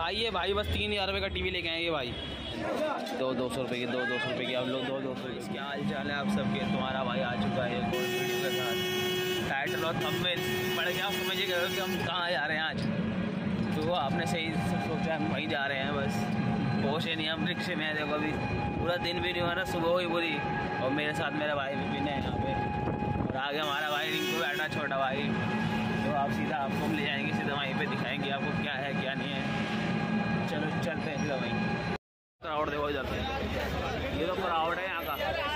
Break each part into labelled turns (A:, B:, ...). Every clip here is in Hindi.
A: भाई ये भाई बस 3000 रुपये का टीवी लेके आएंगे भाई। 200 रुपये की 200 रुपये की आप लोग 200 रुपये। क्या हाल चाल है आप सबके। तुम्हारा भाई आ चुका है एक और वीडियो के साथ। टाइटल और थंबनेल पढ़ के आप समझिएगा कि हम कहाँ जा रहे हैं आज। तो आपने सही सोचा हम वहीं जा रहे हैं, बस पहुँचे नहीं हम रिक्शे में। देखो अभी पूरा दिन भी नहीं हो रहा, सुबह हुई पूरी। और मेरे साथ मेरा भाई भी है यहाँ पे, और आगे हमारा भाई रिंकू बैठा छोटा भाई। तो आप सीधा आपको हम ले जाएंगे, सीधा वहीं पे दिखाएंगे आपको क्या है क्या नहीं है। चलो चलते हैं सीधा वहीं। क्राउड देखो इधर पे, ये तो क्राउड है यहाँ का।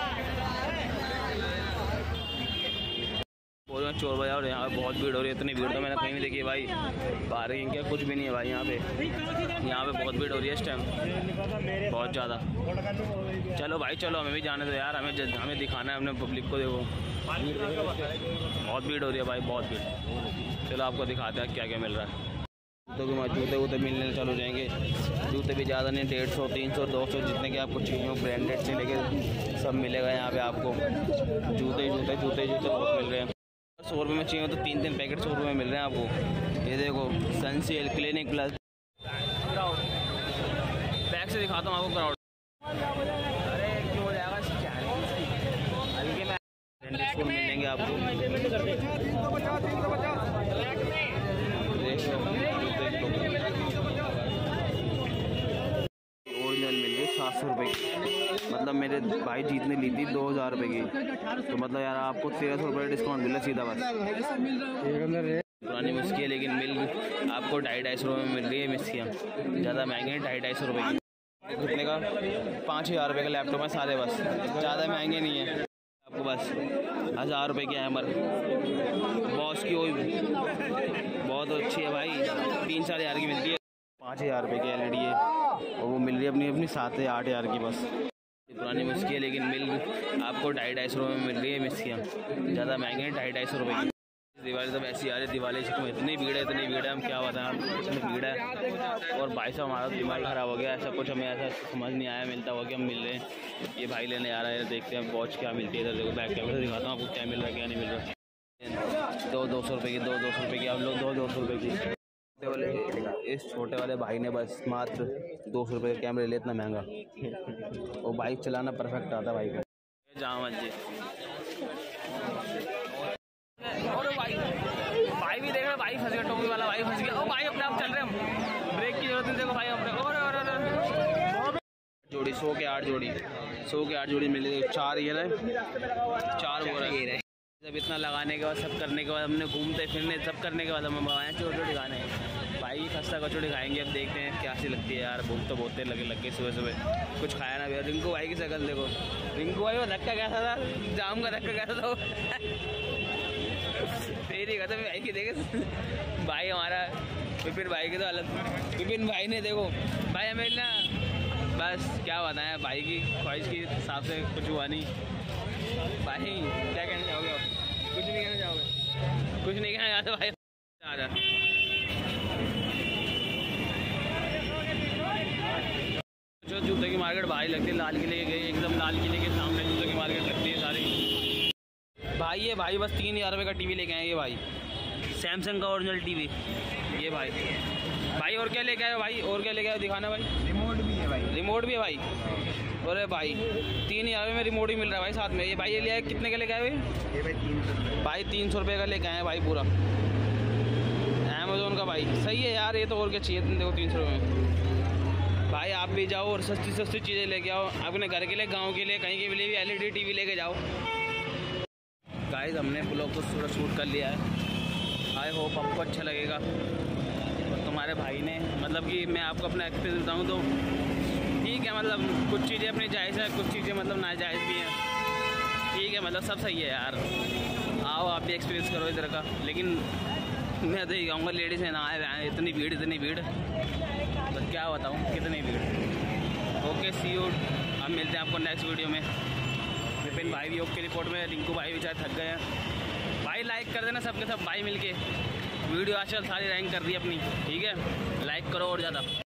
A: बोल रहे हैं चोर बाजार, और यहाँ पे बहुत भीड़ हो रही है। इतनी भीड़ तो मैंने कहीं नहीं देखी भाई। पार्किंग क्या कुछ भी नहीं है भाई यहाँ पे बहुत भीड़ हो रही है इस टाइम, बहुत ज़्यादा। चलो भाई चलो, हमें भी जाने दो यार, हमें दिखाना है अपने पब्लिक को। देखो बहुत भीड़ हो रही है भाई, बहुत भीड़। चलो आपको दिखाते हैं क्या क्या मिल रहा है। तो जूते वूते मिलने चालू हो जाएंगे। जूते भी ज़्यादा नहीं, 150, 300, 200 जितने के आपको चाहिए ब्रांडेड से लेके सब मिलेगा यहाँ पे आपको। जूते बहुत मिल रहे हैं। 100 रुपये में चाहिए तो 3 पैकेट 100 रुपये में मिल रहे हैं आपको। ये देखो Sunsilk, Clinic Plus. Crowd back से दिखाता हूँ आपको क्राउड। अरे क्यों हो जाएगा हल्के में ब्रांडेड मिलेंगे आपको। ओरिजिनल मिल रही 700 रुपये की। मतलब मेरे भाई जीत ने ली थी 2000 रुपये की, तो मतलब यार आपको 1300 रुपये डिस्काउंट मिला सीधा बस। पुरानी मिस्की है लेकिन मिल आपको 250 रुपये में मिल रही है। मिस्कियाँ ज़्यादा महंगे हैं, 250 रुपये की। कितने का? 5000 रुपये का लैपटॉप है सारे, बस ज़्यादा महंगे नहीं है आपको, बस 1000 रुपये की हैमर बॉस की हुई बहुत अच्छी है भाई। 3-4 हज़ार की मिलती है। 5000 रुपये की LED है, और वो मिल रही है अपनी 7 या 8 हज़ार की बस। पुरानी मिस्की है लेकिन मिल आपको 250 रुपये में मिल रही है। मिस्कियाँ ज़्यादा महंगे हैं, 250 रुपये की। दिवाली तो ऐसी आ रही है, दिवाली से इतनी भीड़ है हम क्या बताएं आपको, इतनी भीड़ है। और भाई साहब हमारा दिमाग ख़राब हो गया, ऐसा कुछ हमें ऐसा समझ नहीं आया मिलता हुआ कि हम मिल रहे हैं। ये भाई लेने आ रहा है, देखते हैं वॉच क्या मिलती है। इधर देखो बैक कैमरे दिखाता हूँ आपको क्या मिल रहा है क्या नहीं मिल रहा। 200 रुपये की 200 रुपये की आप लोग 200 रुपये की। इस छोटे वाले भाई ने बस मात्र 200 रुपये का कैमरे ले, इतना महंगा। वो बाइक चलाना परफेक्ट आता भाई को। जामा जी और भाई भी देख रहे, भाई फंस गया, टोपी वाला भाई फंस गया। ओ भाई अपने आप चल रहे हम, ब्रेक की जरूरत नहीं। देखो भाई अपने और जोड़ी 100 के 8 जोड़ी 100 के 8 जोड़ी मिली। 4 ये रहे, 4 वो रहे। जब इतना लगाने के बाद सब करने के बाद हमने घूमते फिरने सब करने के बाद हम आए चोटी खाने। भाई खस्ता कचौड़ी खाएंगे, अब देखते हैं क्या सी लगती है यार। भूख तो बहुत लग गई सुबह कुछ खाया ना भैया। रिंकू भाई की शक्ल देखो, रिंकू भाई वो धक्का कैसा था, जाम का धक्का कैसा था तेरी खत्म भाई की। देखे भाई हमारा विपिन भाई की तो अलग। विपिन भाई ने देखो भाई हमें ना बस क्या बताएं, भाई की ख्वाहिश के हिसाब से कुछ हुआ नहीं। भाई क्या कहना चाहोगे आप? कुछ नहीं कहना चाहोगे? कुछ नहीं कहना चाहते भाई। आ जो जूते की मार्केट भाई लगती है, लाल किले के गई एकदम, लाल किले के सामने जूते की मार्केट लगती है सारी। भाई ये भाई बस 3000 रुपये का टीवी लेके आएंगे भाई, सैमसंग का ओरिजिनल टीवी। ये भाई और क्या लेके आए भाई? और क्या लेके आए दिखाना भाई। रिमोट भी है भाई, रिमोट भी है भाई। अरे भाई 3000 में रिमोट ही मिल रहा है भाई साथ में। ये भाई ये लिया कितने का लेके आए भाई? ये भाई 300 भाई 300 रुपये का लेके आए भाई पूरा अमेज़ोन का। भाई सही है यार, ये तो और क्या चाहिए। देखो 300 रुपये में भाई आप भी जाओ और सस्ती चीज़ें लेके आओ अपने घर के लिए, गाँव के लिए, कहीं के लिए भी LED टीवी लेके जाओ। गाइस हमने ब्लॉग को पूरा शूट कर लिया है, आई होप आपको अच्छा लगेगा। और तुम्हारे भाई ने मतलब कि मैं आपको अपना एक्सपीरियंस बताऊँ तो ठीक है, मतलब कुछ चीज़ें अपनी जायज़ है, कुछ चीज़ें मतलब नाजायज़ भी हैं। ठीक है मतलब सब सही है यार। आओ आप भी एक्सपीरियंस करो इधर का। लेकिन मैं तो ये कहूँगा लेडीज़ है ना आए, इतनी भीड़ तो क्या बताऊँ कितनी भीड़। ओके सी यू, हम मिलते हैं आपको नेक्स्ट वीडियो में। विपिन भाई भी ओके रिपोर्ट में, रिंकू भाई भी चाहे थक गए हैं। भाई लाइक कर देना सबके सब भाई मिलके। वीडियो आजकल सारी रैंक कर दी अपनी, ठीक है लाइक करो और ज़्यादा।